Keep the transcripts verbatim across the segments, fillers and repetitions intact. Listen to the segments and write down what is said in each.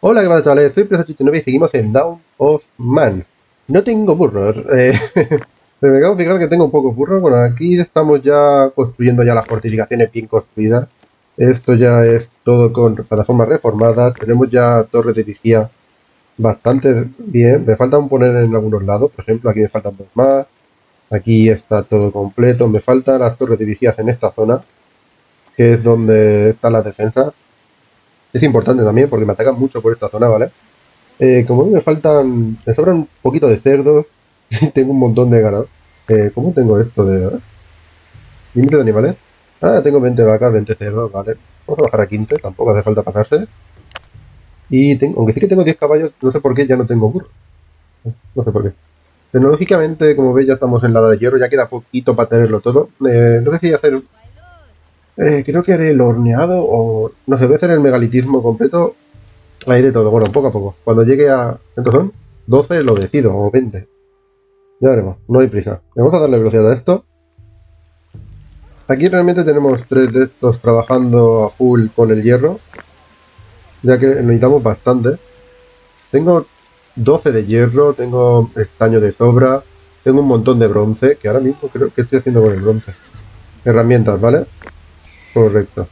Hola, ¿qué pasa, chavales? Estoy Preso ochenta y nueve y seguimos en Dawn of Man. No tengo burros. Eh, me acabo de fijar que tengo un poco burros. Bueno, aquí estamos ya construyendo ya las fortificaciones bien construidas. Esto ya es todo con plataformas reformadas. Tenemos ya torres de vigía bastante bien. Me faltan poner en algunos lados. Por ejemplo, aquí me faltan dos más. Aquí está todo completo. Me faltan las torres de vigías en esta zona, que es donde están las defensas. Es importante también porque me atacan mucho por esta zona, ¿vale? Eh, como me faltan, me sobran un poquito de cerdos y tengo un montón de ganado. Eh, ¿cómo tengo esto de ah, límite de animales? Ah, tengo veinte vacas, veinte cerdos, vale. Vamos a bajar a quince, tampoco hace falta pasarse. Y tengo, aunque sí que tengo diez caballos, no sé por qué ya no tengo burro. No sé por qué. Tecnológicamente, como veis, ya estamos en la edad de hierro, ya queda poquito para tenerlo todo. Eh, no sé si hacer, eh, creo que haré el horneado o, no sé, voy a hacer el megalitismo completo. Hay de todo, bueno, poco a poco. Cuando llegue a, ¿cuántos son? doce lo decido, o veinte. Ya veremos, no hay prisa. Vamos a darle velocidad a esto. Aquí realmente tenemos tres de estos trabajando a full con el hierro, ya que necesitamos bastante. Tengo doce de hierro, tengo estaño de sobra, tengo un montón de bronce, que ahora mismo creo que estoy haciendo con el bronce. Herramientas, ¿vale? Correcto.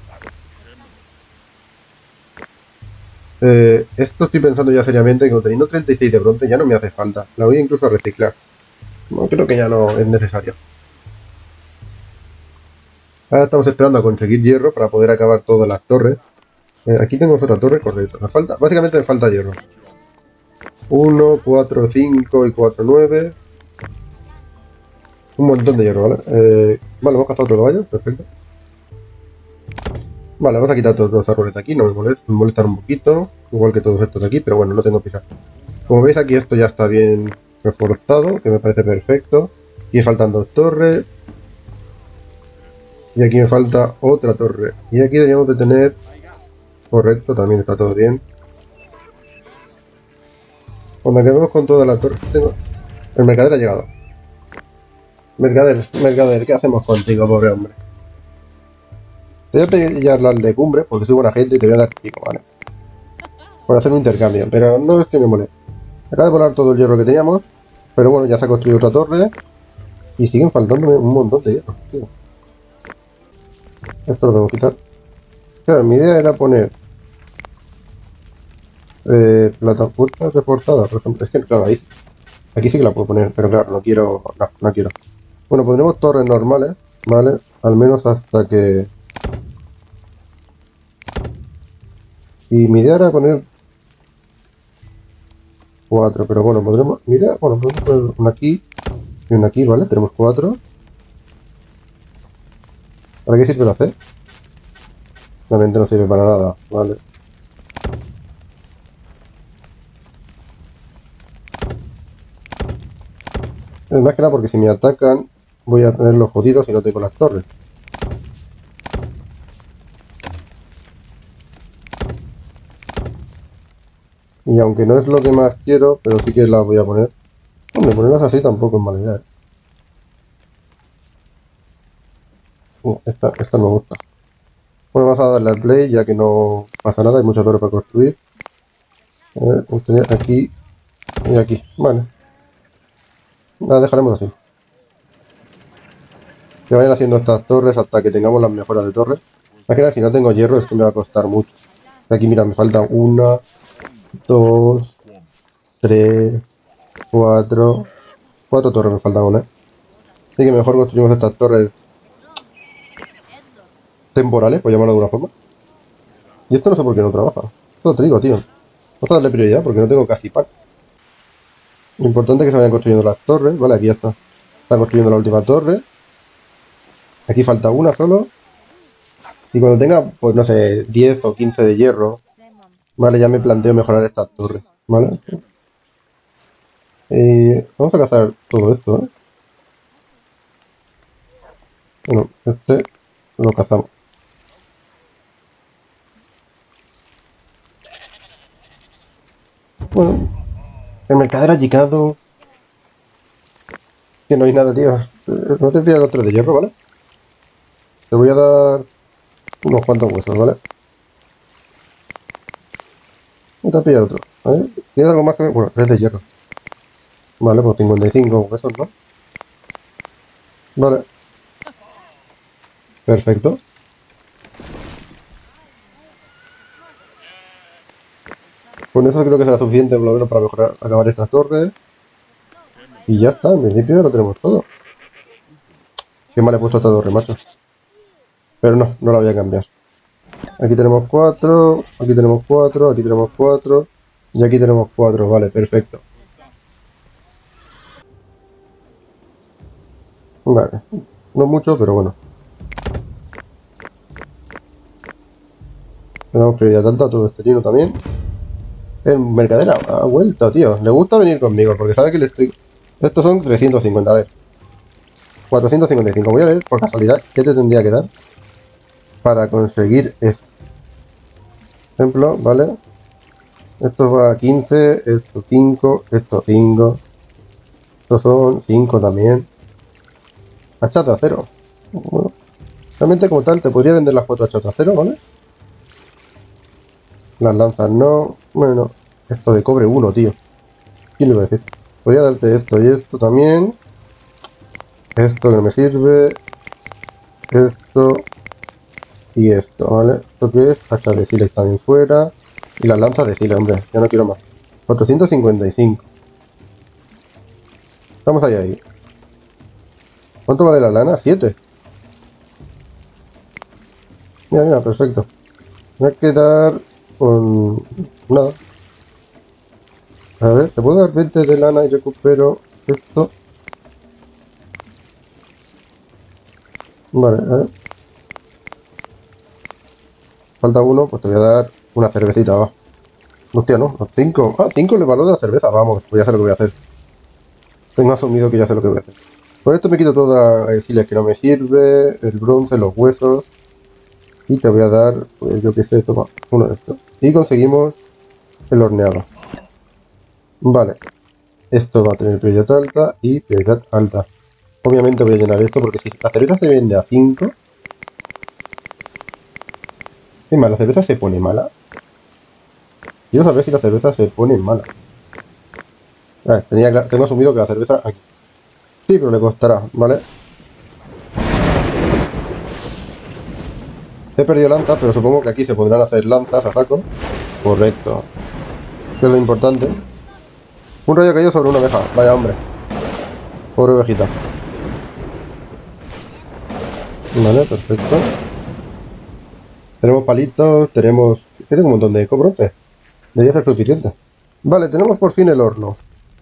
Eh, esto estoy pensando ya seriamente que teniendo treinta y seis de bronce ya no me hace falta. La voy incluso a reciclar. No, creo que ya no es necesario. Ahora estamos esperando a conseguir hierro para poder acabar todas las torres. Eh, aquí tenemos otra torre, correcto. Me falta, básicamente me falta hierro. uno, cuatro, cinco y cuatro, nueve. Un montón de hierro, ¿vale? Eh, vale, hemos cazado otro caballo, perfecto. Vale, vamos a quitar todos los árboles de aquí, no me molesta, me molestan un poquito. Igual que todos estos de aquí, pero bueno, no tengo prisa. Como veis aquí esto ya está bien reforzado, que me parece perfecto. Y me faltan dos torres. Y aquí me falta otra torre. Y aquí deberíamos de tener... Correcto, también está todo bien. Cuando acabemos con toda la torre... Tengo... El mercader ha llegado. Mercader, mercader, ¿qué hacemos contigo, pobre hombre? Te voy a pillar las legumbres porque soy buena gente y te voy a dar pico, ¿vale? Por hacer un intercambio, pero no es que me moleste. Acaba de volar todo el hierro que teníamos, pero bueno, ya se ha construido otra torre y siguen faltándome un montón de hierro, tío. Esto lo podemos quitar. Claro, mi idea era poner eh, plataformas reforzadas, por ejemplo. Es que, claro, ahí, aquí sí que la puedo poner, pero claro, no quiero, no, no quiero. Bueno, pondremos torres normales, ¿vale? Al menos hasta que... Y mi idea era poner cuatro, pero bueno, podremos... Mi idea, bueno, podemos poner una aquí y una aquí, ¿vale? Tenemos cuatro. ¿Para qué sirve la C? Realmente no sirve para nada, ¿vale? Es más que nada porque si me atacan voy a tenerlos jodidos y no tengo las torres. Y aunque no es lo que más quiero, pero sí que las voy a poner. Hombre, ponerlas así tampoco es mala idea, ¿eh? Uh, esta, esta me gusta. Bueno, vamos a darle al play ya que no pasa nada, hay mucha torre para construir. A ver, usted aquí y aquí. Vale. La dejaremos así. Que vayan haciendo estas torres hasta que tengamos las mejoras de torres. Más que nada, si no tengo hierro es que me va a costar mucho. Aquí, mira, me falta una, dos, tres, cuatro. Cuatro torres me faltan una. Así que mejor construimos estas torres temporales, por llamarlo de alguna forma. Y esto no sé por qué no trabaja. Esto te digo, tío. Vamos a darle prioridad porque no tengo casi pan. Lo importante es que se vayan construyendo las torres. Vale, aquí ya está. Está construyendo la última torre. Aquí falta una solo. Y cuando tenga, pues no sé, diez o quince de hierro, vale, ya me planteo mejorar estas torres. ¿Vale? Y vamos a cazar todo esto, ¿eh? Bueno, este lo cazamos. Bueno, el mercader ha llegado. Que no hay nada, tío. Eh, No te pillas los tres de hierro, ¿vale? Te voy a dar unos cuantos huesos, ¿vale? Voy a pillar otro. A ver, ¿tienes algo más que ver? Bueno, tres de hierro. Vale, pues cincuenta y cinco pesos, ¿no? Vale, perfecto. Con eso creo que será suficiente por lo menos para mejorar, acabar estas torres. Y ya está, en principio ya lo tenemos todo. Qué mal he puesto esta torre, macho. Pero no, no la voy a cambiar. Aquí tenemos cuatro, aquí tenemos cuatro, aquí tenemos cuatro. Y aquí tenemos cuatro, vale, perfecto. Vale, no mucho, pero bueno. Le damos prioridad alta a todo este chino también. El mercader ha, ha vuelto, tío. Le gusta venir conmigo porque sabe que le estoy... Estos son trescientos cincuenta, a ver. cuatrocientos cincuenta y cinco. Voy a ver, por casualidad, qué te tendría que dar para conseguir esto. Ejemplo, ¿vale? Esto va a quince, esto cinco, esto cinco. Estos son cinco también. Hachas de acero. Bueno, realmente como tal te podría vender las cuatro hachas de acero, ¿vale? Las lanzas no. Bueno, esto de cobre uno, tío. ¿Quién le va a decir? Podría darte esto y esto también. Esto que no me sirve. Esto. Y esto, ¿vale? ¿Esto qué es? Hachas de silex también fuera. Y las lanzas de silex, hombre. Ya no quiero más. cuatrocientos cincuenta y cinco. Estamos ahí, ahí. ¿Cuánto vale la lana? siete. Mira, mira, perfecto. Me voy a quedar con... nada. A ver, ¿te puedo dar veinte de lana y recupero esto? Vale, a ver. Falta uno, pues te voy a dar una cervecita, va. Hostia, no, cinco. Ah, cinco le valor de la cerveza, vamos, pues ya sé lo que voy a hacer. Tengo asumido que ya sé lo que voy a hacer. Con esto me quito toda el silex que no me sirve, el bronce, los huesos. Y te voy a dar, pues yo qué sé, toma, uno de estos. Y conseguimos el horneado. Vale, esto va a tener prioridad alta y prioridad alta. Obviamente voy a llenar esto porque si la cerveza se vende a cinco... Es más, la cerveza se pone mala. Quiero saber si la cerveza se pone mala. Ah, tenía, tengo asumido que la cerveza aquí. Sí, pero le costará, ¿vale? He perdido lanzas, pero supongo que aquí se podrán hacer lanzas a saco. Correcto. Que es lo importante. Un rayo caído sobre una oveja. Vaya hombre. Pobre ovejita. Vale, perfecto. Tenemos palitos, tenemos... Tengo un montón de cobrotes. Debería ser suficiente. Vale, tenemos por fin el horno.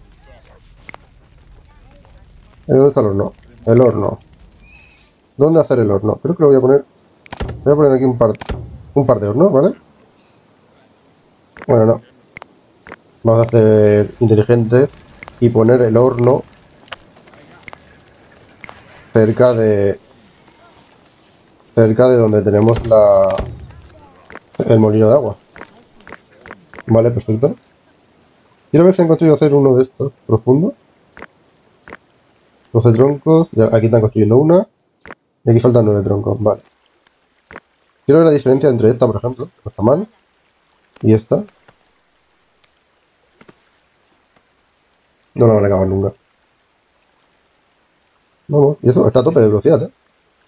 ¿Dónde está el horno? El horno. ¿Dónde hacer el horno? Creo que lo voy a poner... Voy a poner aquí un par, un par de hornos, ¿vale? Bueno, no. Vamos a hacer inteligentes y poner el horno cerca de... Cerca de donde tenemos la... el molino de agua. Vale, perfecto. Quiero ver si he conseguido hacer uno de estos profundos. doce troncos. Ya, aquí están construyendo una. Y aquí faltan nueve troncos. Vale. Quiero ver la diferencia entre esta, por ejemplo. No está mal. Y esta. No la van a acabar nunca. Vamos. Y esto está a tope de velocidad, ¿eh?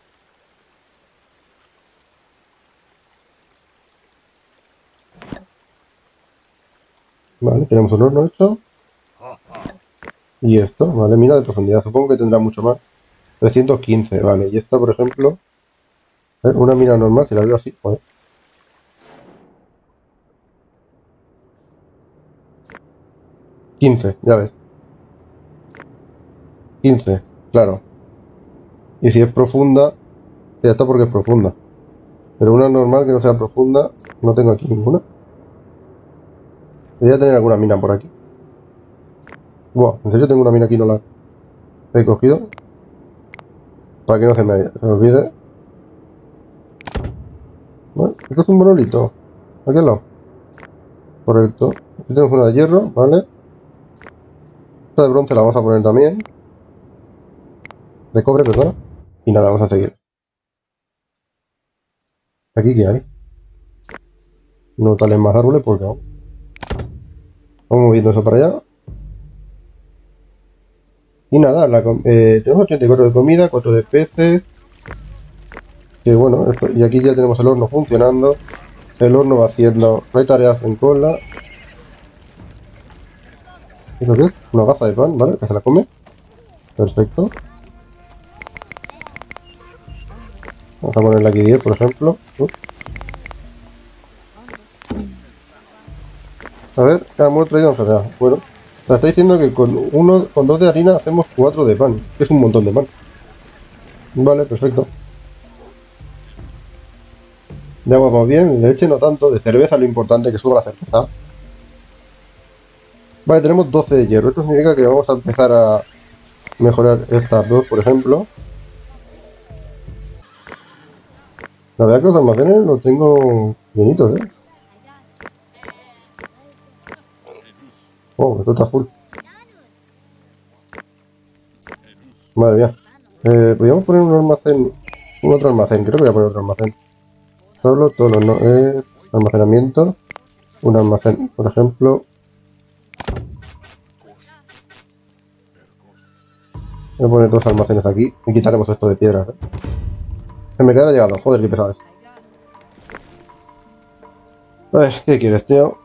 Vale, tenemos un horno hecho. Y esto, vale, mina de profundidad. Supongo que tendrá mucho más. trescientos quince, vale. Y esta, por ejemplo, ¿eh? Una mina normal, si la veo así, joder. quince, ya ves. quince, claro. Y si es profunda, ya está porque es profunda. Pero una normal que no sea profunda, no tengo aquí ninguna. Debería tener alguna mina por aquí. Buah, ¿en serio tengo una mina aquí y no la he cogido? Para que no se me, se me olvide. Bueno, esto es un monolito. Aquí al lado. Correcto. Aquí tenemos una de hierro, ¿vale? Esta de bronce la vamos a poner también. De cobre, perdón. Y nada, vamos a seguir. ¿Aquí qué hay? No talen más árboles porque no. Vamos moviendo eso para allá. Y nada, la, eh, tenemos ochenta y cuatro de comida, cuatro de peces. Que bueno, esto, y aquí ya tenemos el horno funcionando. El horno va haciendo... No hay tareas en cola. ¿Y lo que es? Una gaza de pan, ¿vale? Que se la come. Perfecto. Vamos a ponerle aquí diez, por ejemplo. Uh. A ver, hemos traído enfermedad. Bueno, me está diciendo que con uno, con dos de harina hacemos cuatro de pan. Que es un montón de pan. Vale, perfecto. De agua vamos bien, de leche no tanto, de cerveza lo importante que suba la cerveza. Vale, tenemos doce de hierro. Esto significa que vamos a empezar a mejorar estas dos, por ejemplo. La verdad que los almacenes los tengo llenitos, ¿eh? Oh, esto está full. Madre mía. Eh, podríamos poner un almacén, un otro almacén. Creo que voy a poner otro almacén. Solo, todos no. Es almacenamiento. Un almacén, por ejemplo. Voy a poner dos almacenes aquí y quitaremos esto de piedras, ¿eh? Se me quedará llegado. Joder, qué pesado es. A ver, ¿qué quieres, tío?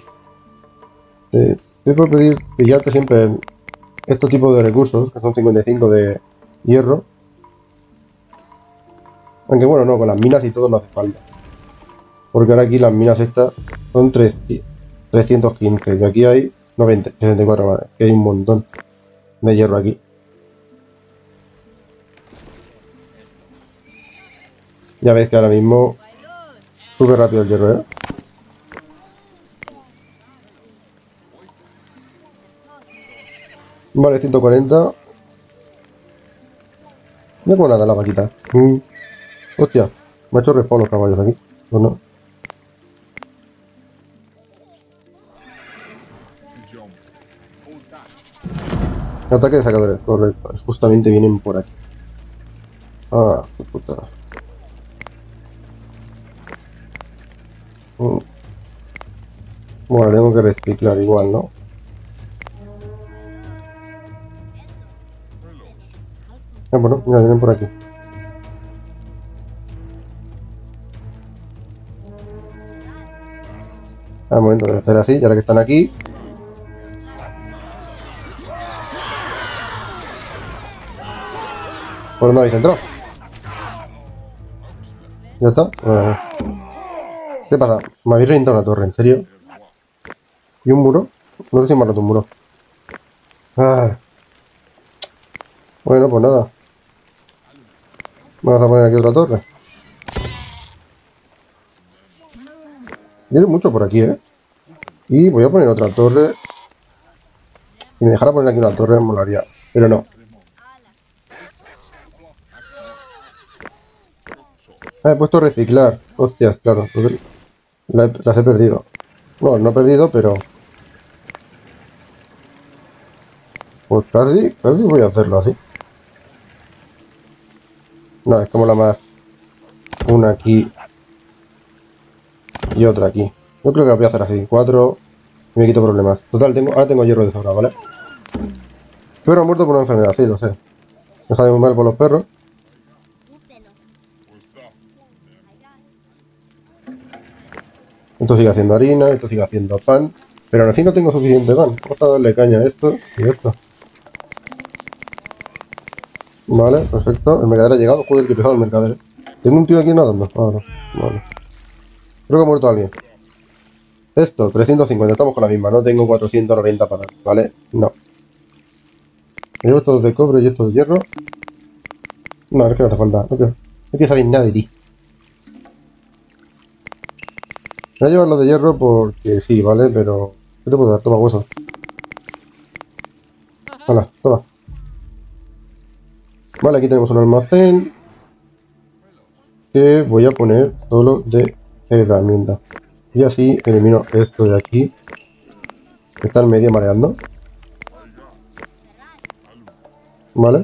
Te estoy por pedir pillarte siempre estos tipos de recursos, que son cincuenta y cinco de hierro. Aunque bueno, no, con las minas y todo no hace falta. Porque ahora aquí las minas estas son trescientos quince y aquí hay noventa, sesenta y cuatro, vale. Que hay un montón de hierro aquí. Ya veis que ahora mismo sube rápido el hierro, ¿eh? Vale, ciento cuarenta. No como nada la vaquita. Mm. Hostia, me ha hecho respawn los caballos aquí. ¿O no? Ataque de sacadores, correcto. Justamente vienen por aquí. Ah, qué puta. Mm. Bueno, tengo que reciclar igual, ¿no? Ah, bueno, mira, vienen por aquí. Al momento de hacer así, ya que están aquí. ¿Por dónde habéis entrado? ¿Ya está? Bueno, ¿qué pasa? Me habéis reventado una torre, ¿en serio? ¿Y un muro? No sé si me ha roto un muro. Ah. Bueno, pues nada. Vamos a poner aquí otra torre. Viene mucho por aquí, ¿eh? Y voy a poner otra torre. Si me dejara poner aquí una torre, me molaría. Pero no. Ah, he puesto reciclar. Hostias, claro. La- Las he perdido. No, no he perdido, pero... Pues casi, casi voy a hacerlo así. No, es como la más... Una aquí. Y otra aquí. Yo creo que voy a hacer así. Cuatro. Y me quito problemas. Total, tengo, ahora tengo hierro de sobra, ¿vale? Pero ha muerto por una enfermedad, sí, lo sé. Me sale muy mal por los perros. Esto sigue haciendo harina, esto sigue haciendo pan. Pero aún así no tengo suficiente pan. Vamos a darle caña a esto y esto. Vale, perfecto. El mercader ha llegado. Joder, que pesado el mercader. Tengo un tío aquí nadando. Ah, no. Vale. Creo que ha muerto alguien. Esto, trescientos cincuenta. Estamos con la misma. No tengo cuatrocientos noventa para dar, ¿vale? No. Llevo estos de cobre y estos de hierro. No, es que no hace falta. No quiero, no quiero saber nada de ti. Voy a llevar los de hierro porque sí, ¿vale? Pero... ¿qué te puedo dar? Toma huesos. Hola, toma. Vale, aquí tenemos un almacén. Que voy a poner solo de herramientas. Y así elimino esto de aquí. Que está en medio mareando. ¿Vale?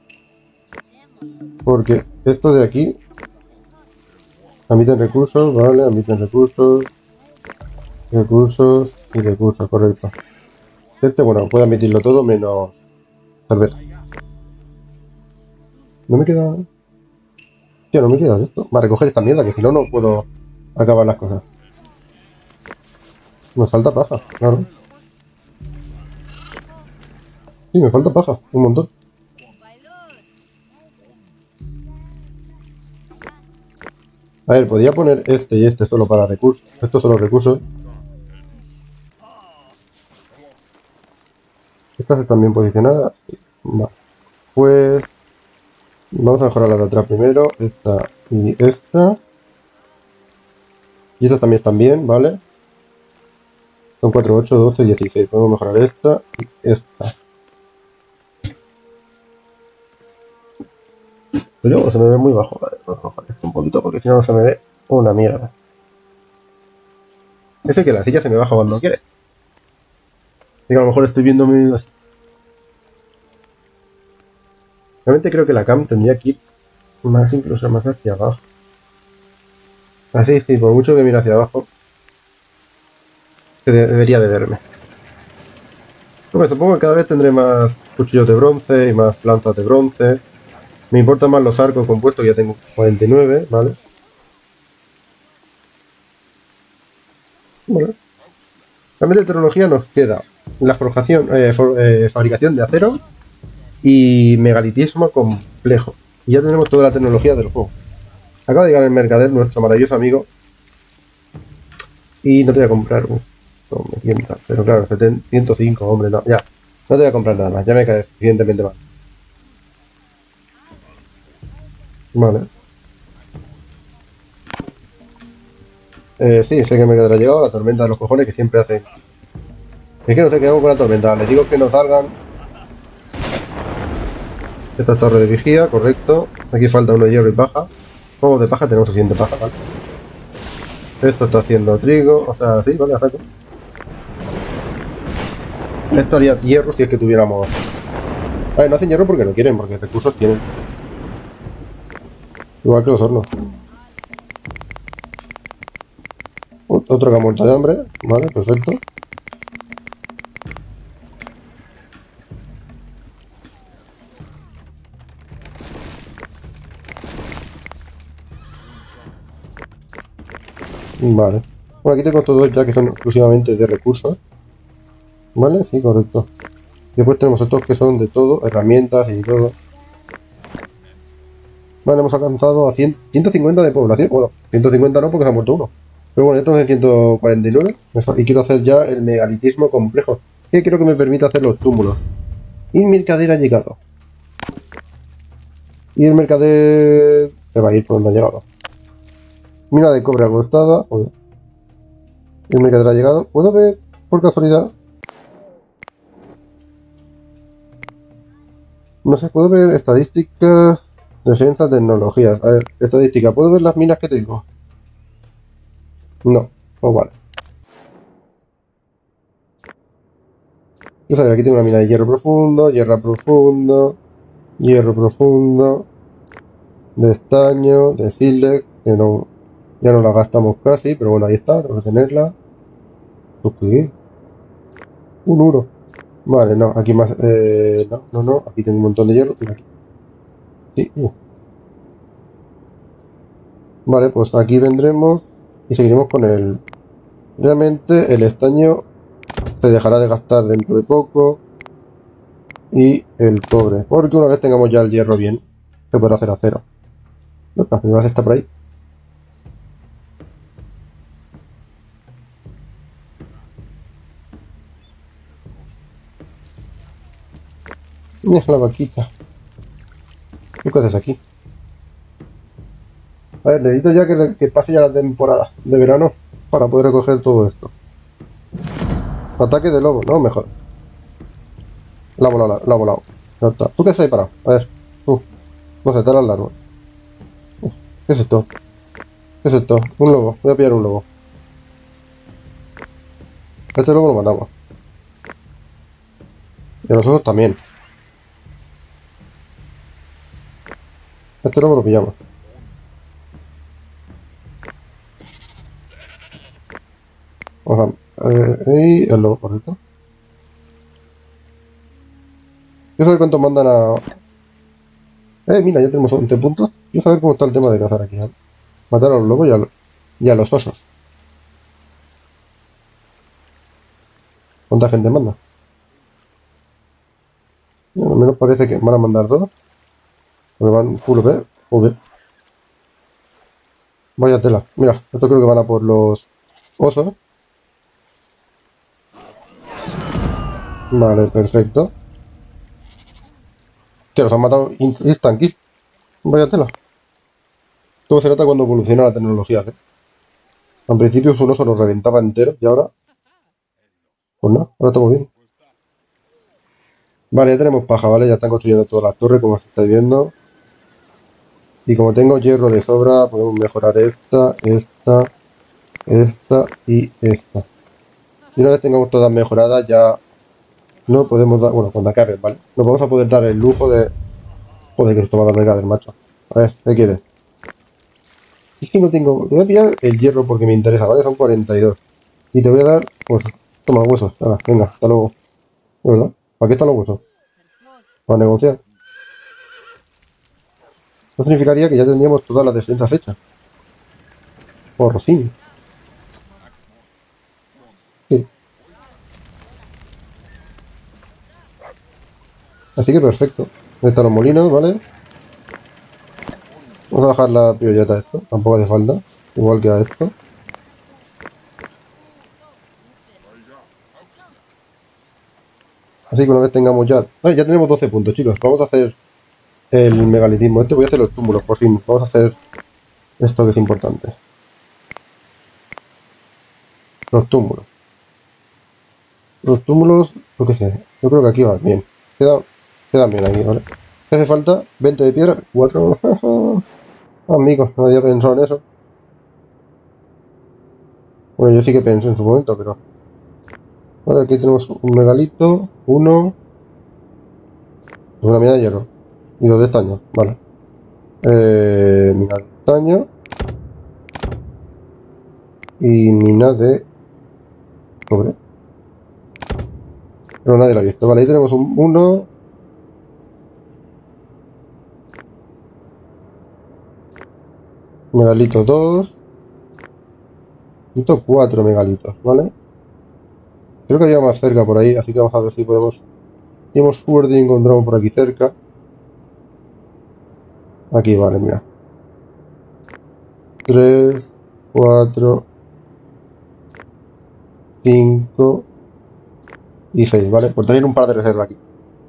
Porque esto de aquí admiten recursos, ¿vale? Admiten recursos, recursos y recursos, correcto. Este, bueno, puedo admitirlo todo menos cerveza. No me queda... Tío, no me queda de esto. Va a recoger esta mierda, que si no, no puedo acabar las cosas. Me falta paja, claro. Sí, me falta paja, un montón. A ver, podría poner este y este solo para recursos. Estos son los recursos. Estas están bien posicionadas. Vale. Pues vamos a mejorar las de atrás primero. Esta y esta. Y estas también están bien, ¿vale? Son cuatro, ocho, doce, dieciséis. Podemos mejorar esta y esta. Pero luego se me ve muy bajo. Vale, vamos a bajar esto un poquito porque si no, no se me ve una mierda. Es que la silla se me baja cuando quiere. Digo, a lo mejor estoy viendo mi... Realmente creo que la cam tendría que ir más, incluso más hacia abajo. Así, sí, por mucho que mire hacia abajo, que de debería de verme. Bueno, supongo que cada vez tendré más cuchillos de bronce y más lanzas de bronce. Me importan más los arcos compuestos, que ya tengo cuarenta y nueve, ¿vale? Bueno. Realmente de tecnología nos queda la forjación, eh, for, eh, fabricación de acero y megalitismo complejo. Y ya tenemos toda la tecnología del juego. Acaba de llegar el mercader, nuestro maravilloso amigo. Y no te voy a comprar un... No, me tienta, pero claro, ciento cinco, hombre, no, ya. No te voy a comprar nada más, ya me cae suficientemente mal. Vale. Eh, sí, sé que me quedará llegado la tormenta de los cojones que siempre hacen. Es que no sé qué hago con la tormenta. Les digo que no salgan. Esta es torre de vigía, correcto. Aquí falta uno de hierro y paja. Juegos de paja, tenemos suficiente paja, ¿vale? Esto está haciendo trigo, o sea, sí, vale, a saco. Esto haría hierro si es que tuviéramos... A ver, no hacen hierro porque no quieren, porque recursos tienen. Igual que los hornos. Otro que ha muerto de hambre, vale, perfecto. Vale. Bueno, aquí tengo todos ya que son exclusivamente de recursos. Vale, sí, correcto. Después tenemos estos que son de todo, herramientas y todo. Vale, hemos alcanzado a cien, ciento cincuenta de población. Bueno, ciento cincuenta no porque se ha muerto uno. Pero bueno, estamos en ciento cuarenta y nueve. Y quiero hacer ya el megalitismo complejo. Que creo que me permite hacer los túmulos. Y el mercader ha llegado. Y el mercader se va a ir por donde ha llegado. Mina de cobre agostada. Joder. El mercader ha llegado. ¿Puedo ver por casualidad? No sé, puedo ver estadísticas, defensa, tecnologías. A ver, estadística. ¿Puedo ver las minas que tengo? No. Pues vale. Yo sabía, aquí tengo una mina de hierro profundo, hierro profundo, hierro profundo, de estaño, de sílex, que no, ya no la gastamos casi, pero bueno, ahí está, tengo que tenerla. ¿Qué? Un uro. Vale, no, aquí más, eh, no, no, no, aquí tengo un montón de hierro, mira aquí. Sí, uh. Vale, pues aquí vendremos y seguiremos con el... Realmente el estaño se dejará de gastar dentro de poco. Y el cobre, porque una vez tengamos ya el hierro bien, se podrá hacer acero. No, la primera vez está por ahí. Mira la vaquita. ¿Qué haces aquí? A ver, necesito ya que, que pase ya la temporada de verano para poder recoger todo esto. Ataque de lobo, no, mejor. La ha volado, la ha volado. Ya está. ¿Tú qué haces ahí parado? A ver, tú. No sé, te la largo. ¿Qué es esto? ¿Qué es esto? Un lobo. Voy a pillar un lobo. Este lobo lo matamos. Y a nosotros también. Este lobo lo pillamos. O sea, eh, y el lobo, correcto. Quiero saber cuánto mandan a... Eh, mira, ya tenemos once puntos. Quiero saber cómo está el tema de cazar aquí, ¿vale? Matar a los lobos y a, lo- y a los osos. ¿Cuánta gente manda? Bueno, al menos parece que van a mandar dos. Porque van full B. Joder, vaya tela. Mira, esto creo que van a por los osos. Vale, perfecto. Que los han matado in- instant kill. Vaya tela. Todo se nota cuando evoluciona la tecnología, ¿eh? Al principio un oso nos reventaba entero y ahora, pues no, ahora estamos bien. Vale, ya tenemos paja, ¿vale? Ya están construyendo todas las torres, como estáis viendo. Y como tengo hierro de sobra, podemos mejorar esta, esta, esta y esta. Y una vez tengamos todas mejoradas, ya no podemos dar, bueno, cuando acaben, ¿vale? Nos vamos a poder dar el lujo de... Joder, que esto va a dar del macho. A ver, ¿qué quieres? Es que no tengo... Te voy a pillar el hierro porque me interesa, ¿vale? Son cuarenta y dos. Y te voy a dar, pues, toma huesos. Ahora, venga, hasta luego. ¿De verdad? ¿Para qué están los huesos? Para negociar. Eso significaría que ya tendríamos todas las defensas hechas. Por sí. Sí. Así que perfecto. Ahí están los molinos, ¿vale? Vamos a bajar la prioridad a esto. Tampoco hace falta. Igual que a esto. Así que una vez tengamos ya... ¡Ay! Ya tenemos doce puntos, chicos. Vamos a hacer el megalitismo. Este voy a hacer los túmulos, por fin. Vamos a hacer esto que es importante. Los túmulos. Los túmulos, lo que sé. Yo creo que aquí va bien. Queda, quedan bien aquí, ¿vale? ¿Qué hace falta? veinte de piedra. cuatro. Amigos, no había pensado en eso. Bueno, yo sí que pensé en su momento, pero... Vale, aquí tenemos un megalito. Uno. Una mina de hierro. Y dos de estaño. Vale. Eh, mina de estaño. Y mina de cobre. Pero nadie lo ha visto. Vale, ahí tenemos un uno. Megalito dos. Necesito cuatro megalitos, ¿vale? Creo que había más cerca por ahí, así que vamos a ver si podemos... Tenemos suerte y encontramos por aquí cerca. Aquí, vale, mira. Tres, cuatro, cinco y seis, ¿vale? Por tener un par de reservas aquí.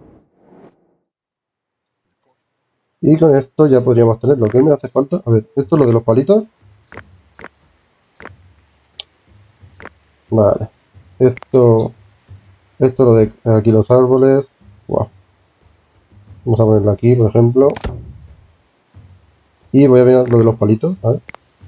Y con esto ya podríamos tener lo que me hace falta. A ver, esto es lo de los palitos. Vale. Esto... Esto lo de aquí los árboles. Wow. Vamos a ponerlo aquí, por ejemplo. Y voy a ver lo de los palitos, ¿vale?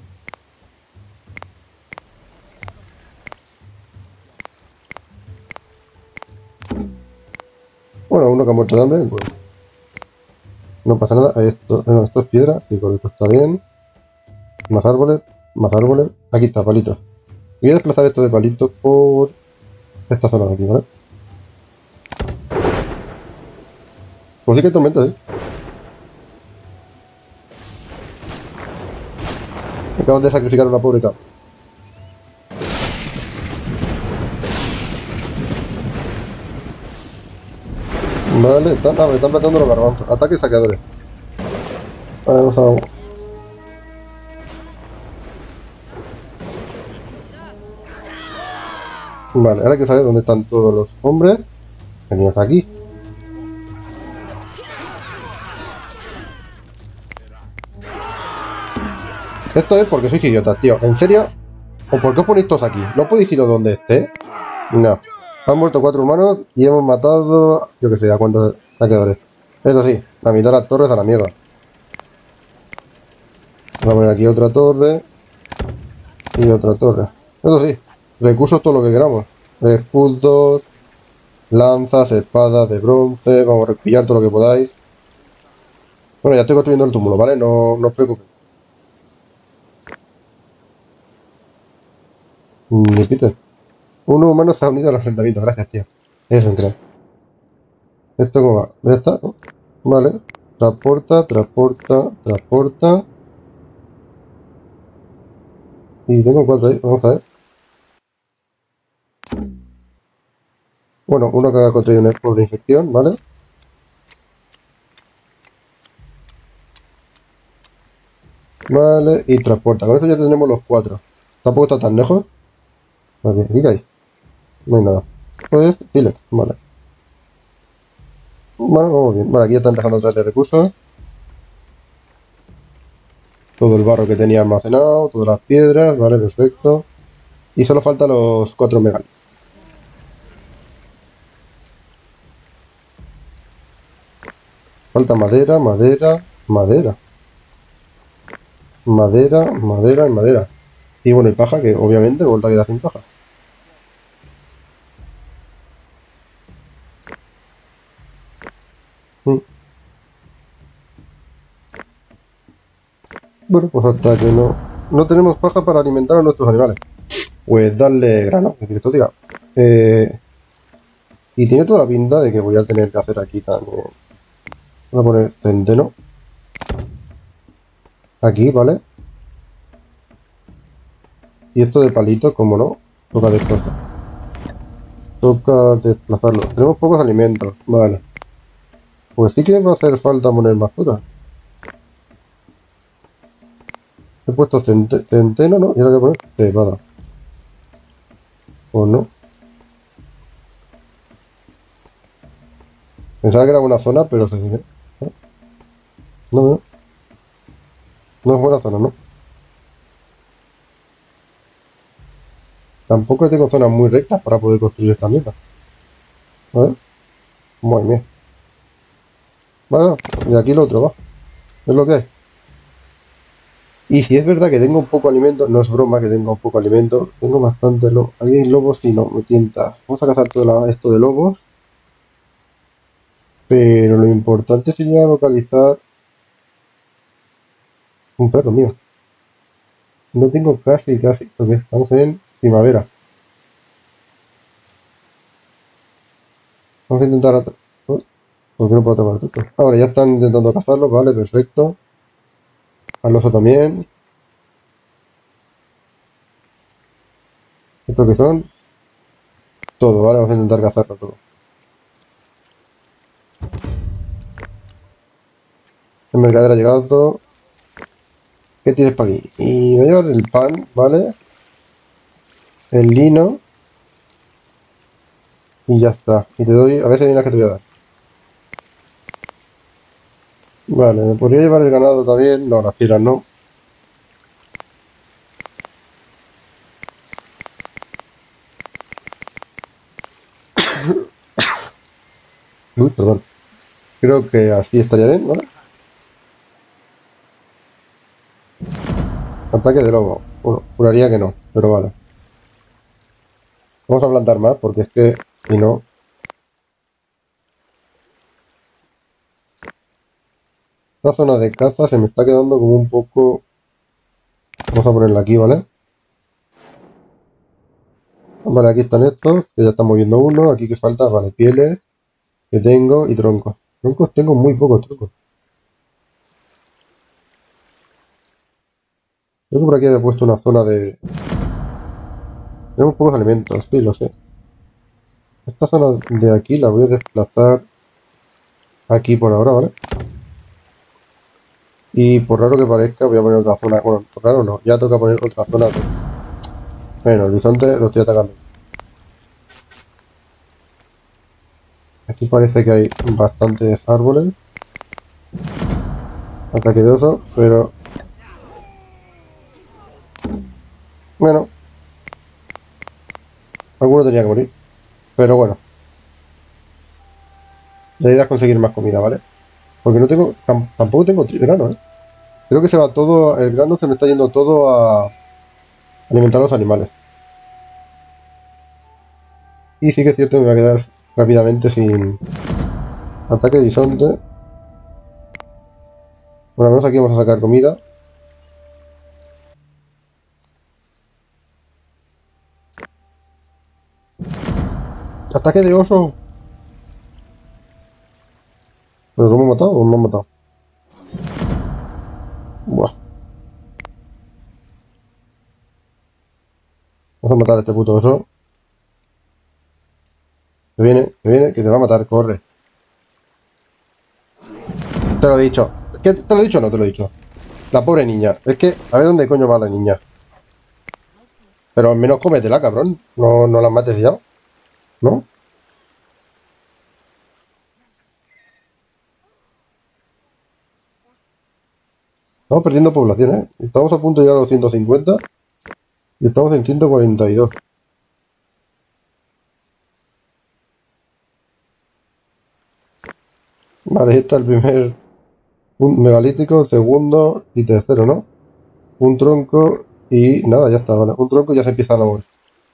Bueno, uno que ha muerto de hambre, pues no pasa nada. Esto, no, esto es piedra, sí, correcto, está bien. Más árboles, más árboles. Aquí está, palitos. Voy a desplazar esto de palitos por esta zona de aquí, ¿vale? Pues sí que hay tormentas, ¿eh? Acaban de sacrificar a una pobre cabra. Vale, están, ah, me están plantando los garbanzos. Ataques saqueadores. Vale, vamos a... Vale, ahora hay que saber dónde están todos los hombres. Venimos aquí. Esto es porque sois idiotas, tío. ¿En serio? ¿O por qué os ponéis todos aquí? ¿No podéis ir a donde esté? No. Han muerto cuatro humanos y hemos matado... Yo que sé, a cuántos saqueadores. Eso sí, la mitad de las torres a la mierda. Vamos a poner aquí otra torre. Y otra torre. Eso sí, recursos todo lo que queramos. Escudos, lanzas, espadas de bronce. Vamos a pillar todo lo que podáis. Bueno, ya estoy construyendo el túmulo, ¿vale? No, no os preocupéis. Ni Peter. Un humano se ha unido al enfrentamiento. Gracias, tío. Eres un crack. ¿Esto cómo va? ¿Ya está? ¿No? Vale. Transporta, transporta, transporta. Y tengo cuatro ahí. Vamos a ver. Bueno, uno que ha contraído una pobre infección, ¿vale? Vale, y transporta. Con esto ya tenemos los cuatro. Tampoco está tan lejos. Vale, ¿y qué hay? No hay nada. Pues, dile, vale. Bueno, vamos bien. Vale, aquí ya están dejando a traerle recursos. Todo el barro que tenía almacenado, todas las piedras, vale, perfecto. Y solo faltan los cuatro megalitos. Falta madera, madera, madera. Madera, madera y madera. Y bueno, y paja, que obviamente vuelta a quedar sin paja. Mm. Bueno, pues hasta que no, no tenemos paja para alimentar a nuestros animales. Pues darle grano, que quieres que os diga. Eh, y tiene toda la pinta de que voy a tener que hacer aquí también. Voy a poner centeno. Aquí, ¿vale? Y esto de palitos, como no, toca desplazar. Toca desplazarlo. Tenemos pocos alimentos, vale. Pues sí que me va a hacer falta poner más cosas. He puesto cente- centeno, ¿no? Y ahora voy a poner cebada. ¿O no? Pensaba que era buena zona, pero se sigue. No, no, no es buena zona, ¿no? Tampoco tengo zonas muy rectas para poder construir esta mierda. A ver. Muy bien. Vale, y aquí lo otro va. Es lo que hay. Y si es verdad que tengo un poco de alimento, no es broma que tenga un poco de alimento, tengo bastante lobo. Ahí hay lobos y no, me tienta. Vamos a cazar todo la- esto de lobos. Pero lo importante sería localizar un perro mío. No tengo casi, casi, porque estamos en primavera. Vamos a intentar... at- ¿Oh? ¿Por qué no puedo tomar esto? Ahora ya están intentando cazarlo, vale, perfecto. Al oso también. ¿Estos que son? Todo, vale, vamos a intentar cazarlo todo. El mercader ha llegado. ¿Qué tienes para aquí? Y voy a llevar el pan, ¿vale? El lino. Y ya está. Y te doy, a veces hay unas que te voy a dar. Vale, ¿me podría llevar el ganado también? No, las piedras no. Uy, perdón. Creo que así estaría bien, ¿vale? Ataque de lobo. Bueno, juraría que no, pero vale. Vamos a plantar más porque es que si no... Esta zona de caza se me está quedando como un poco... Vamos a ponerla aquí, ¿vale? Vale, aquí están estos, que ya estamos viendo uno. Aquí que falta, vale, pieles que tengo y troncos. Troncos tengo muy pocos troncos. Creo que por aquí había puesto una zona de... Tenemos pocos alimentos, sí, lo sé. Esta zona de aquí la voy a desplazar aquí por ahora, ¿vale? Y por raro que parezca, voy a poner otra zona. Bueno, por raro no, ya toca poner otra zona de... Bueno, el horizonte lo estoy atacando. Aquí parece que hay bastantes árboles. Ataque de oso, pero... Bueno, alguno tenía que morir. Pero bueno, la idea es conseguir más comida, ¿vale? Porque no tengo... tam- tampoco tengo tri- grano, ¿eh? Creo que se va todo... El grano se me está yendo todo a alimentar a los animales. Y sí que es cierto que me va a quedar rápidamente sin ataque de bisonte. Por lo menos aquí vamos a sacar comida. ¡Ataque de oso! ¿Pero lo hemos matado o no hemos matado? Buah. Vamos a matar a este puto oso. Que viene, que viene, que te va a matar, corre. Te lo he dicho. ¿Qué, ¿Te lo he dicho o no te lo he dicho? La pobre niña. Es que, a ver dónde coño va la niña. Pero al menos cómetela, cabrón. No, no la mates ya. ¿No? Estamos perdiendo población, ¿eh? Estamos a punto de llegar a los ciento cincuenta. Y estamos en ciento cuarenta y dos. Vale, ahí está el primer un megalítico, segundo y tercero, ¿no? Un tronco y nada, ya está, vale. Un tronco y ya se empieza a mover.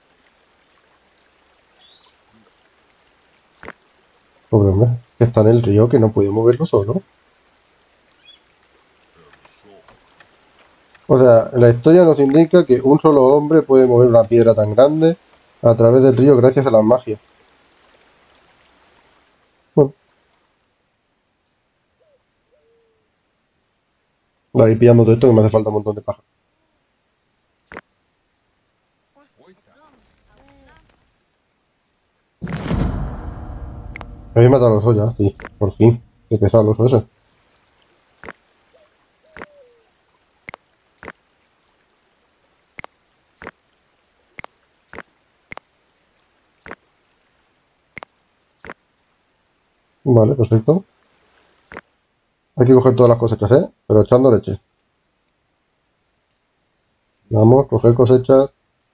Pobre hombre, que está en el río que no puede moverlo solo. O sea, la historia nos indica que un solo hombre puede mover una piedra tan grande a través del río gracias a la magia. Bueno, voy a ir pillando todo esto que me hace falta un montón de paja. Habéis matado a los osos ya, sí, por fin. Qué pesado los osos ese. Vale, perfecto. Hay que coger todas las cosechas, ¿eh? Pero echando leche. Vamos, coger cosechas.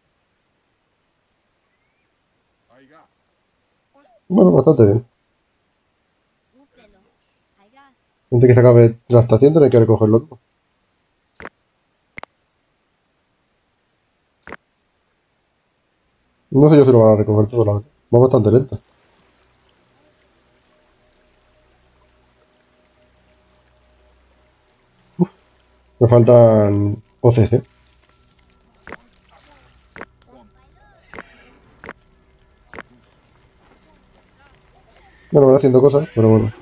Bueno, bastante bien. Antes que se acabe la estación, tenéis que recogerlo todo. No sé yo si lo van a recoger todo, la verdad. Va bastante lento. Me faltan O Cs, ¿eh? Bueno, voy haciendo cosas, pero bueno.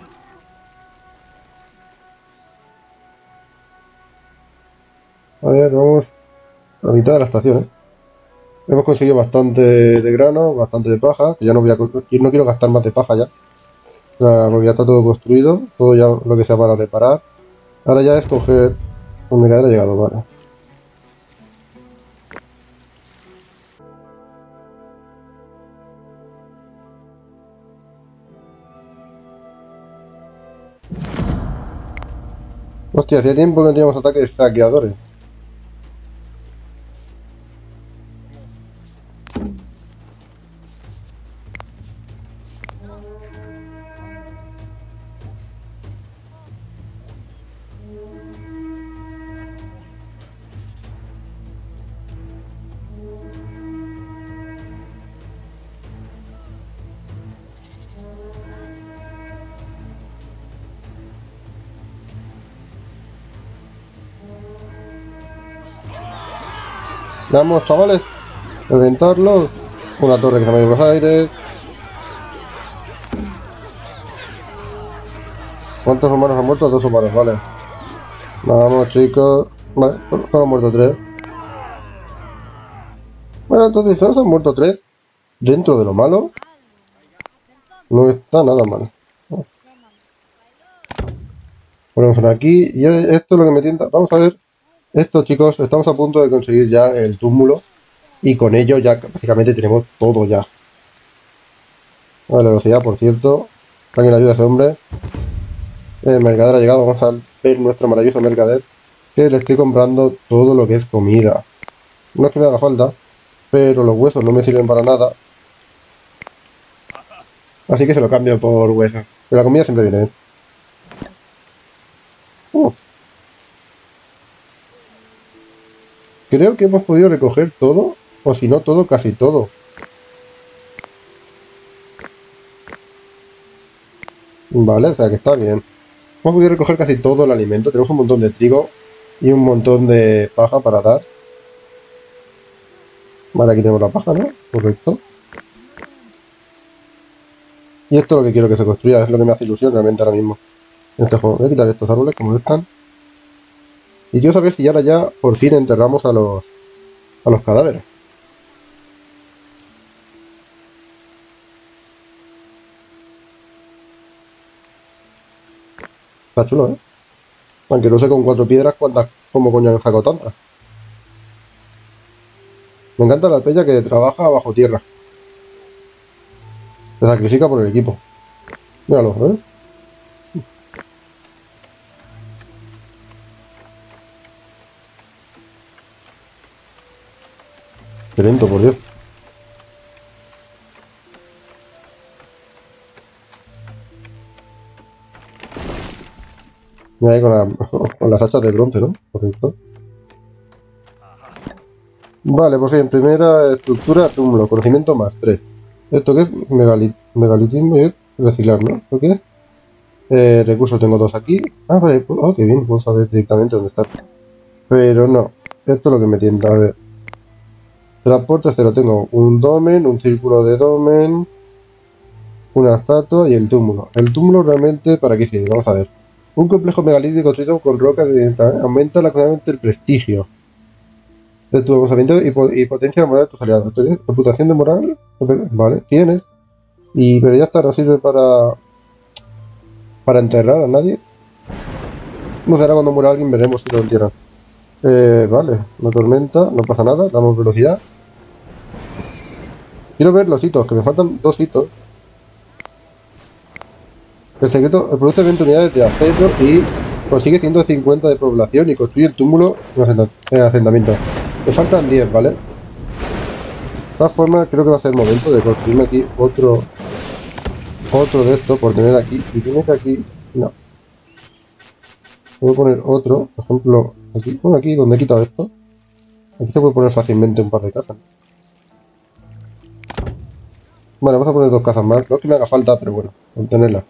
A ver, vamos a mitad de la estación, ¿eh? Hemos conseguido bastante de grano, bastante de paja, que ya no voy a... co- no quiero gastar más de paja ya. O sea, porque ya está todo construido, todo ya lo que sea para reparar. Ahora ya es coger... Un mercader ha llegado, vale. Hostia, hacía tiempo que no teníamos ataques de saqueadores. Vamos, chavales, reventarlos. Una torre que se me ha ido por los aires. ¿Cuántos humanos han muerto? Dos humanos, vale. Vamos, chicos. Vale, solo han muerto tres. Bueno, entonces solo se han muerto tres. Dentro de lo malo, no está nada mal. Ponemos una aquí. Y esto es lo que me tienta. Vamos a ver. Esto, chicos, estamos a punto de conseguir ya el túmulo. Y con ello ya básicamente tenemos todo ya. Vale, la velocidad, por cierto. Alguien ayuda a ese hombre. El mercader ha llegado. Vamos a ver nuestro maravilloso mercader. Que le estoy comprando todo lo que es comida. No es que me haga falta, pero los huesos no me sirven para nada. Así que se lo cambio por huesos. Pero la comida siempre viene bien. Uh. Creo que hemos podido recoger todo, o si no todo, casi todo. Vale, o sea que está bien. Hemos podido recoger casi todo el alimento. Tenemos un montón de trigo y un montón de paja para dar. Vale, aquí tenemos la paja, ¿no? Correcto. Y esto es lo que quiero que se construya, es lo que me hace ilusión realmente ahora mismo. este juego. Voy a quitar estos árboles como están. Y quiero saber si ahora ya por fin enterramos a los a los cadáveres. Está chulo, ¿eh? Aunque no sé con cuatro piedras cuántas, cómo coño han sacado tantas. Me encanta la peña que trabaja bajo tierra. Se sacrifica por el equipo. Míralo, ¿eh? Qué lento, por Dios. Mira ahí con, la, con las hachas de bronce, ¿no? Correcto. Vale, pues bien, primera estructura, túmulo, conocimiento más tres. ¿Esto qué es? Megalit megalitismo y reciclar, ¿no? ¿Esto qué es? Eh, recursos tengo dos aquí. Ah, vale, pues, oh, qué bien, puedo saber directamente dónde está. Pero no, esto es lo que me tienta, a ver. Transporte cero, tengo un domen, un círculo de domen, una estatua y el túmulo. El túmulo realmente, ¿para qué sirve? Vamos a ver. Un complejo megalítico construido con rocas de aumenta la, el prestigio de tu alojamiento y, po y potencia la moral de tus aliados. ¿Tienes reputación de moral? Vale, tienes. Y pero ya está, no sirve para para enterrar a nadie. No será cuando muera alguien, veremos si lo entierran. Eh, vale, una tormenta, no pasa nada, damos velocidad. Quiero ver los hitos, que me faltan dos hitos. El secreto produce veinte unidades de acero y consigue ciento cincuenta de población y construye el túmulo en asentamiento. Me faltan diez, ¿vale? De todas formas, creo que va a ser el momento de construirme aquí otro otro de estos por tener aquí. Si tiene que aquí, no. Voy a poner otro, por ejemplo, aquí, bueno, aquí donde he quitado esto. Aquí se puede poner fácilmente un par de casas. Vale, vamos a poner dos casas más. No es que me haga falta, pero bueno, con tenerlas.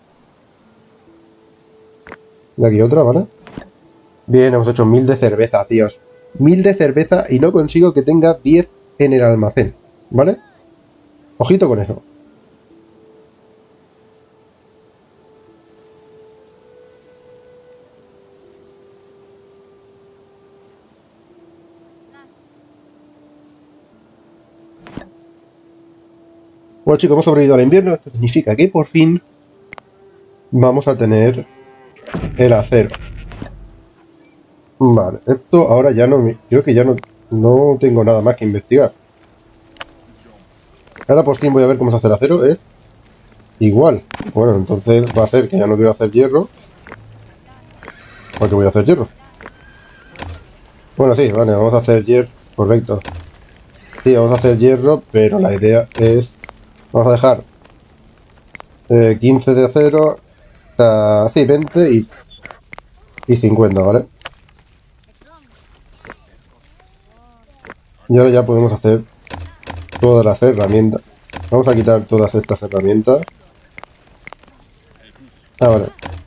De aquí otra, ¿vale? Bien, hemos hecho mil de cerveza, tíos. Mil de cerveza y no consigo que tenga diez en el almacén, ¿vale? Ojito con eso. Bueno, chicos, hemos sobrevivido al invierno. Esto significa que por fin vamos a tener el acero. Vale, esto ahora ya no me... Creo que ya no, no tengo nada más que investigar. Ahora por fin voy a ver cómo se hace el acero. Es igual. Bueno, entonces va a ser que ya no quiero hacer hierro. ¿Por qué voy a hacer hierro? Bueno, sí, vale, vamos a hacer hierro. Correcto. Sí, vamos a hacer hierro, pero la idea es... Vamos a dejar eh, quince de acero, uh, sí, veinte y, y cincuenta, ¿vale? Y ahora ya podemos hacer todas las herramientas. Vamos a quitar todas estas herramientas. Ahora.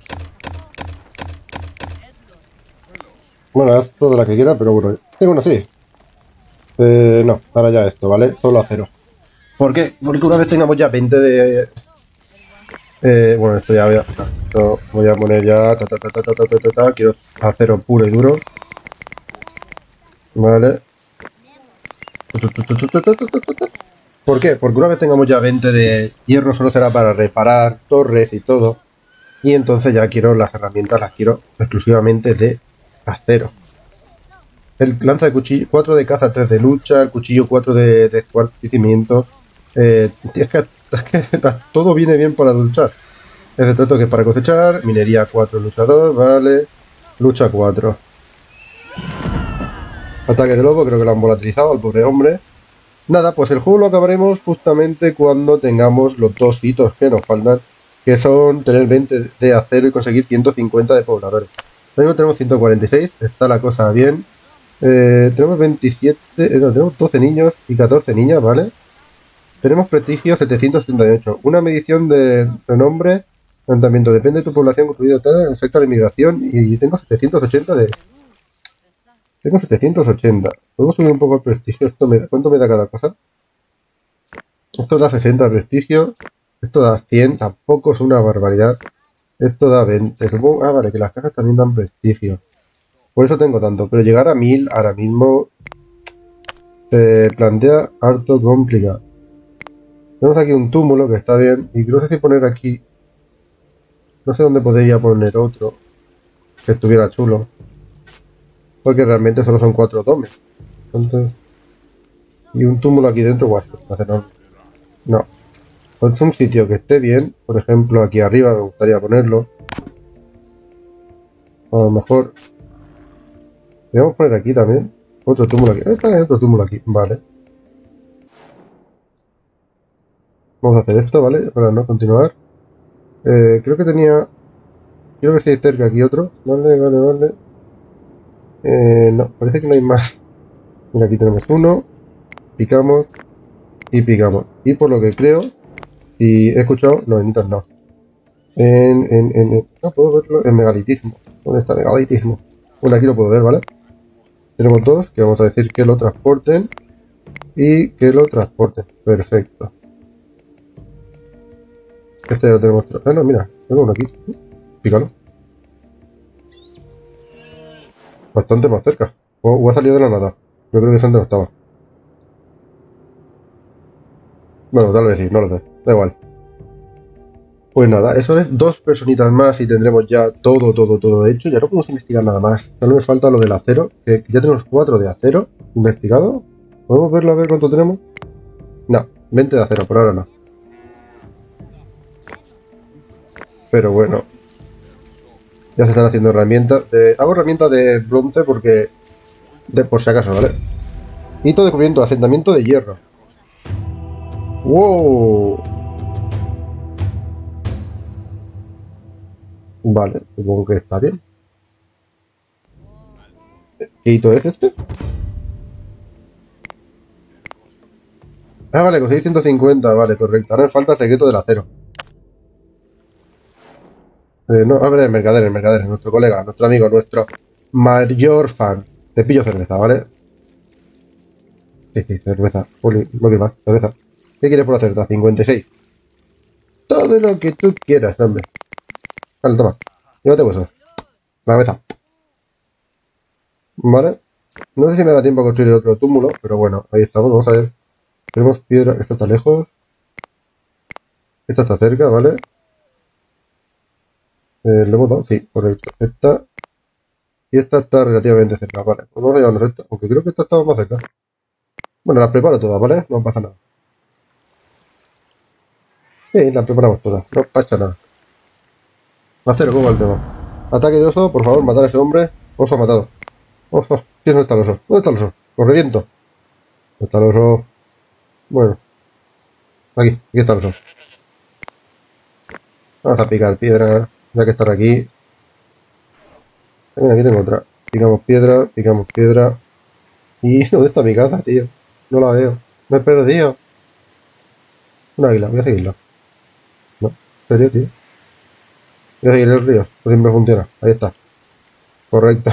Bueno, haz toda la que quiera, pero bueno. Sí, bueno, sí. Eh, no, ahora ya esto, ¿vale? Solo acero. ¿Por qué? Porque una vez tengamos ya veinte de... Eh, bueno, esto ya voy a... Esto voy a poner ya... Ta, ta, ta, ta, ta, ta, ta, ta, quiero acero puro y duro. Vale. ¿Por qué? Porque una vez tengamos ya veinte de hierro solo será para reparar torres y todo. Y entonces ya quiero las herramientas, las quiero exclusivamente de acero. El lanza de cuchillo, cuatro de caza, tres de lucha, el cuchillo cuatro de descuartizamiento. Eh, es, que, es que todo viene bien para luchar. Excepto esto que es para cosechar, minería cuatro, luchador, vale, lucha cuatro. Ataque de lobo, creo que lo han volatilizado al pobre hombre. Nada, pues el juego lo acabaremos justamente cuando tengamos los dos hitos que nos faltan, que son tener veinte de acero y conseguir ciento cincuenta de pobladores. Ahora mismo tenemos ciento cuarenta y seis, está la cosa bien. Eh, tenemos veintisiete, eh, no, tenemos doce niños y catorce niñas, ¿vale? Tenemos prestigio setecientos setenta y ocho, una medición de renombre, planteamiento, depende de tu población construida, afecta a la inmigración y tengo setecientos ochenta de... Tengo setecientos ochenta. ¿Puedo subir un poco el prestigio? ¿Esto me da, ¿Cuánto me da cada cosa? Esto da sesenta de prestigio. Esto da cien. Tampoco es una barbaridad. Esto da veinte. Supongo... Ah, vale, que las cajas también dan prestigio. Por eso tengo tanto. Pero llegar a mil ahora mismo se plantea harto complicado. Tenemos aquí un túmulo que está bien. Y no sé si poner aquí... No sé dónde podría poner otro que estuviera chulo. Porque realmente solo son cuatro domes. Entonces... Y un túmulo aquí dentro, guau, esto va a ser enorme. No. Pues un sitio que esté bien. Por ejemplo, aquí arriba me gustaría ponerlo. A lo mejor... Podemos poner aquí también. Otro túmulo aquí. Esta es otro túmulo aquí. Vale. Vamos a hacer esto, ¿vale? Para no continuar. Eh, creo que tenía... Quiero ver si hay cerca aquí otro. Vale, vale, vale. Eh, no, parece que no hay más. Mira, aquí tenemos uno. Picamos. Y picamos. Y por lo que creo... Si he escuchado... No, en hitos no. En, en, en, en- No puedo verlo. En megalitismo. ¿Dónde está megalitismo? Bueno, aquí lo puedo ver, ¿vale? Tenemos dos que vamos a decir que lo transporten. Y que lo transporten. Perfecto. Este ya lo tenemos. Ah, no, mira. Tengo uno aquí. Pícalo. Bastante más cerca. O, o ha salido de la nada. Yo creo que ese antes no estaba. Bueno, tal vez sí, no lo sé. Da igual. Pues nada, eso es dos personitas más y tendremos ya todo, todo, todo hecho. Ya no podemos investigar nada más. Solo nos falta lo del acero, que ya tenemos cuatro de acero investigado. ¿Podemos verlo a ver cuánto tenemos? No, veinte de acero, por ahora no. Pero bueno, ya se están haciendo herramientas. De... Hago herramientas de bronce porque... De, por si acaso, ¿vale? Hito de descubrimiento, asentamiento de hierro. ¡Wow! Vale, supongo que está bien. ¿Qué hito es este? Ah, vale, conseguí ciento cincuenta, vale, correcto. Ahora me falta el secreto del acero. Eh, no, a ver, el mercader, el mercader, nuestro colega, nuestro amigo, nuestro mayor fan. Te pillo cerveza, ¿vale? Sí, sí, cerveza. Uli, no quiero más, cerveza. ¿Qué quieres por la cerveza? cincuenta y seis. Todo lo que tú quieras, hombre. Vale, toma. Llévate huesos. La cabeza. ¿Vale? No sé si me da tiempo a construir el otro túmulo, pero bueno, ahí estamos, vamos a ver. Tenemos piedra, esta está lejos. Esta está cerca, ¿vale? Eh, ¿le hemos dado? Sí, correcto. Esta y esta está relativamente cerca, vale. Pues vamos a llevarnos esta, aunque creo que esta estaba más cerca. Bueno, las preparo todas, ¿vale? No pasa nada. Sí, las preparamos todas, no pasa nada. Acero, ¿cómo va el tema? Ataque de oso, por favor, matar a ese hombre. Oso matado. Oso, ¿quién dónde está el oso? ¿Dónde está el oso? Lo reviento. ¿Dónde está el oso? Bueno, aquí, aquí está el oso. Vamos a picar piedra, ya que estar aquí. Mira, aquí tengo otra. Picamos piedra, picamos piedra. ¿Y dónde está mi caza, tío? No la veo. Me he perdido. Un águila, voy a seguirla. No, ¿en serio, tío? Voy a seguir el río. Eso siempre funciona. Ahí está. Correcto.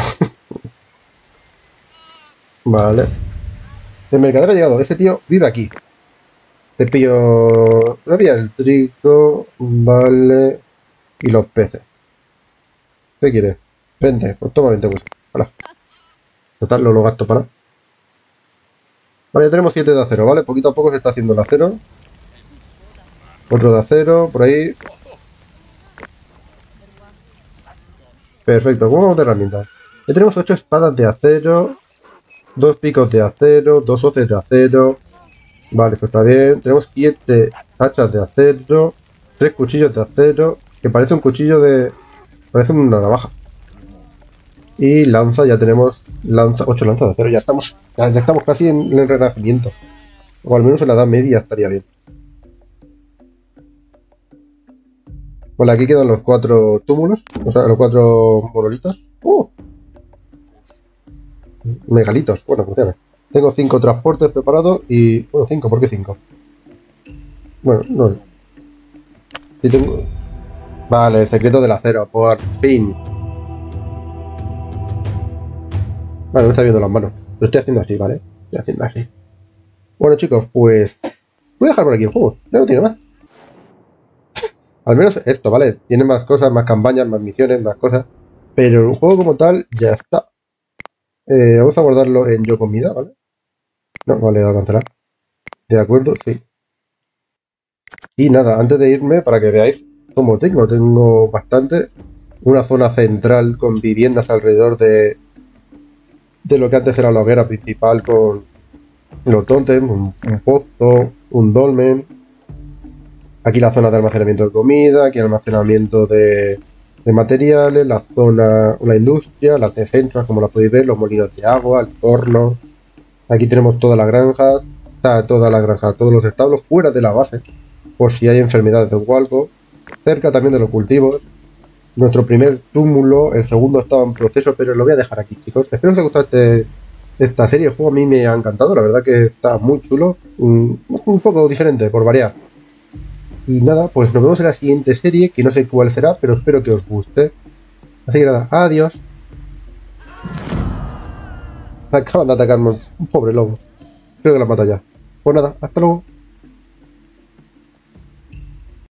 Vale. El mercader ha llegado. Ese tío vive aquí. Te pillo... Había el trigo. Vale. Y los peces. ¿Qué quieres? veinte. Pues toma veinte, pues. Hola. Total, no lo gasto para. Vale, ya tenemos siete de acero, ¿vale? Poquito a poco se está haciendo el acero. Otro de acero, por ahí. Perfecto, ¿cómo vamos de herramientas? Ya tenemos ocho espadas de acero. Dos picos de acero. Dos hoces de acero. Vale, esto está bien. Tenemos siete hachas de acero. Tres cuchillos de acero. Que parece un cuchillo de... Parece una navaja. Y lanza, ya tenemos lanza, ocho lanzas de acero. Ya estamos, ya, ya estamos casi en el renacimiento. O al menos en la edad media estaría bien. Vale, aquí quedan los cuatro túmulos. O sea, los cuatro monolitos. ¡Uh! Megalitos. Bueno, pues ya ves. Tengo cinco transportes preparados y... Bueno, cinco, ¿por qué cinco? Bueno, no sé. Sí tengo... Vale, el secreto del acero, por fin. Vale, me está viendo las manos. Lo estoy haciendo así, ¿vale? Estoy haciendo así. Bueno, chicos, pues... Voy a dejar por aquí el juego. Ya no tiene más. Al menos esto, ¿vale? Tiene más cosas, más campañas, más misiones, más cosas. Pero el juego como tal ya está. Eh, vamos a guardarlo en yo comida, ¿vale? No, vale, he dado a cancelar. De acuerdo, sí. Y nada, antes de irme, para que veáis cómo tengo, tengo bastante. Una zona central con viviendas alrededor de, de lo que antes era la hoguera principal con los tótems, un, un pozo, un dolmen. Aquí la zona de almacenamiento de comida, aquí almacenamiento de, de materiales, la zona, la industria, las defensas, como las podéis ver, los molinos de agua, el horno. Aquí tenemos todas las granjas, o sea, toda la granja, todos los establos fuera de la base, por si hay enfermedades o algo. Cerca también de los cultivos. Nuestro primer túmulo, el segundo estaba en proceso, pero lo voy a dejar aquí, chicos. Espero que os haya gustado este, esta serie. El juego a mí me ha encantado, la verdad que está muy chulo. Un, un poco diferente, por variar. Y nada, pues nos vemos en la siguiente serie, que no sé cuál será, pero espero que os guste. Así que nada, adiós. Acaban de atacarme un pobre lobo. Creo que la mata ya. Pues nada, hasta luego.